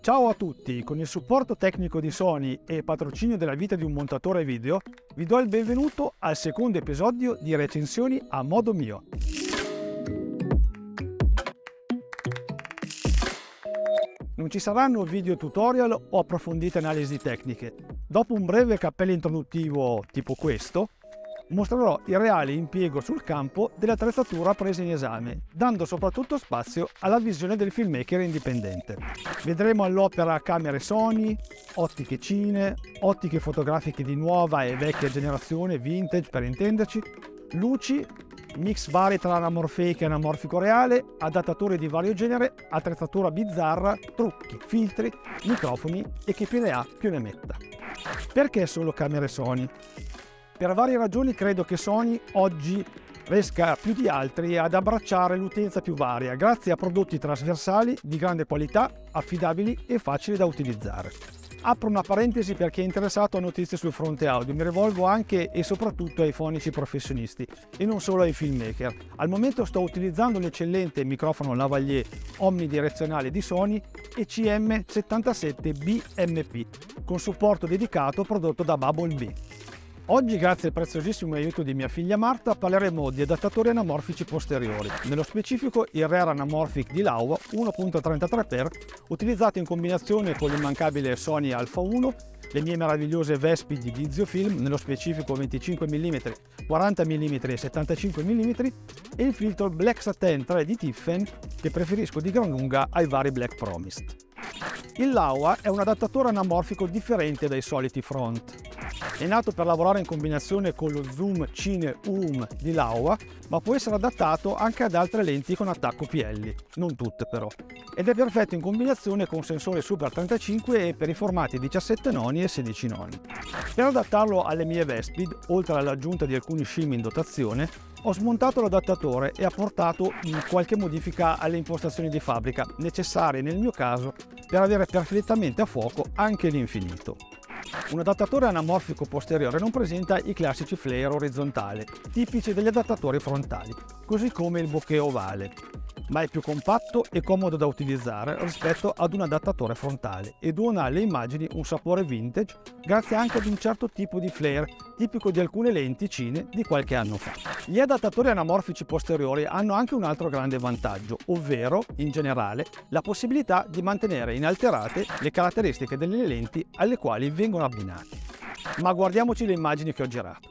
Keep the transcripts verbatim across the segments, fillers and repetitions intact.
Ciao a tutti, con il supporto tecnico di Sony e patrocinio della vita di un montatore video, vi do il benvenuto al secondo episodio di Recensioni a modo mio. Non ci saranno video tutorial o approfondite analisi tecniche. Dopo un breve cappello introduttivo tipo questo, mostrerò il reale impiego sul campo dell'attrezzatura presa in esame, dando soprattutto spazio alla visione del filmmaker indipendente. Vedremo all'opera camere Sony, ottiche cine, ottiche fotografiche di nuova e vecchia generazione, vintage per intenderci, luci, mix vari tra anamorfeica e anamorfico reale, adattatori di vario genere, attrezzatura bizzarra, trucchi, filtri, microfoni e chi più ne ha più ne metta. Perché solo camere Sony? Per varie ragioni credo che Sony oggi riesca più di altri ad abbracciare l'utenza più varia grazie a prodotti trasversali di grande qualità, affidabili e facili da utilizzare. Apro una parentesi per chi è interessato a notizie sul fronte audio, mi rivolgo anche e soprattutto ai fonici professionisti e non solo ai filmmaker. Al momento sto utilizzando l'eccellente microfono lavalier omnidirezionale di Sony E C M settantasette B M P con supporto dedicato prodotto da Bubble Bee. Oggi, grazie al preziosissimo aiuto di mia figlia Marta, parleremo di adattatori anamorfici posteriori, nello specifico il Rare Anamorphic di Laowa uno virgola trentatré x, utilizzato in combinazione con l'immancabile Sony Alpha uno, le mie meravigliose Vespi di Vizio-Film, nello specifico venticinque millimetri, quaranta millimetri e settantacinque millimetri, e il filtro Black Satin tre di Tiffen, che preferisco di gran lunga ai vari Black Promised. Il Laowa è un adattatore anamorfico differente dai soliti front. È nato per lavorare in combinazione con lo zoom Cine U M di Laowa, ma può essere adattato anche ad altre lenti con attacco P L, non tutte però, ed è perfetto in combinazione con sensore Super trentacinque e per i formati diciassette noni e sedici noni. Per adattarlo alle mie Vespi, oltre all'aggiunta di alcuni shim in dotazione, ho smontato l'adattatore e apportato qualche modifica alle impostazioni di fabbrica, necessarie nel mio caso per avere perfettamente a fuoco anche l'infinito. Un adattatore anamorfico posteriore non presenta i classici flare orizzontali, tipici degli adattatori frontali, così come il bokeh ovale, ma è più compatto e comodo da utilizzare rispetto ad un adattatore frontale e dona alle immagini un sapore vintage grazie anche ad un certo tipo di flare tipico di alcune lenti cine di qualche anno fa. Gli adattatori anamorfici posteriori hanno anche un altro grande vantaggio, ovvero, in generale, la possibilità di mantenere inalterate le caratteristiche delle lenti alle quali vengono abbinati. Ma guardiamoci le immagini che ho girato.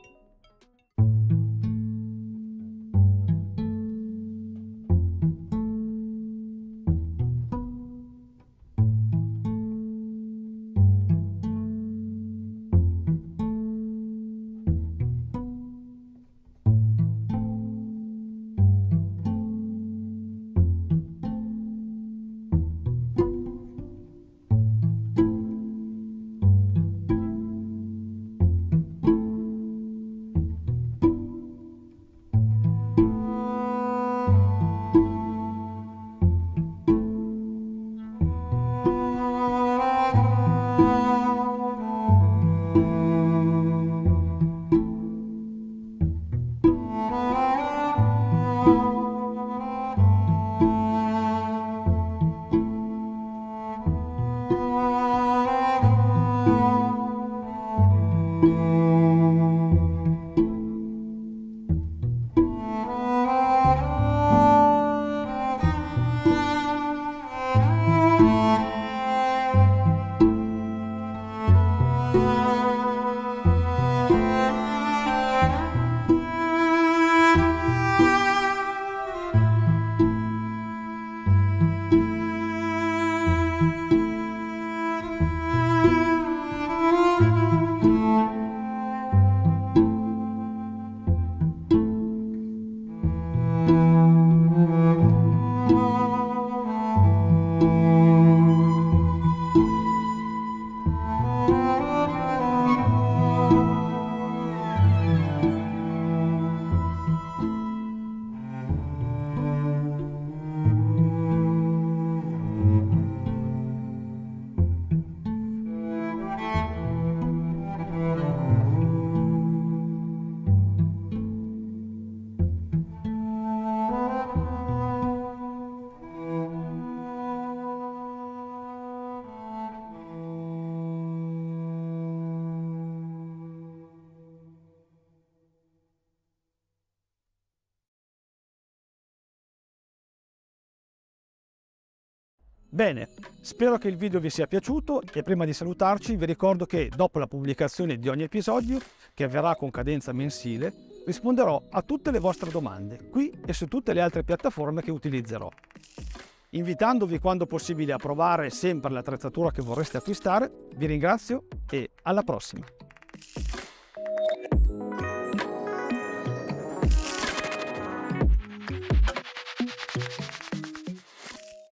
Bene, spero che il video vi sia piaciuto e prima di salutarci vi ricordo che dopo la pubblicazione di ogni episodio, che avverrà con cadenza mensile, risponderò a tutte le vostre domande, qui e su tutte le altre piattaforme che utilizzerò. Invitandovi quando possibile a provare sempre l'attrezzatura che vorreste acquistare, vi ringrazio e alla prossima!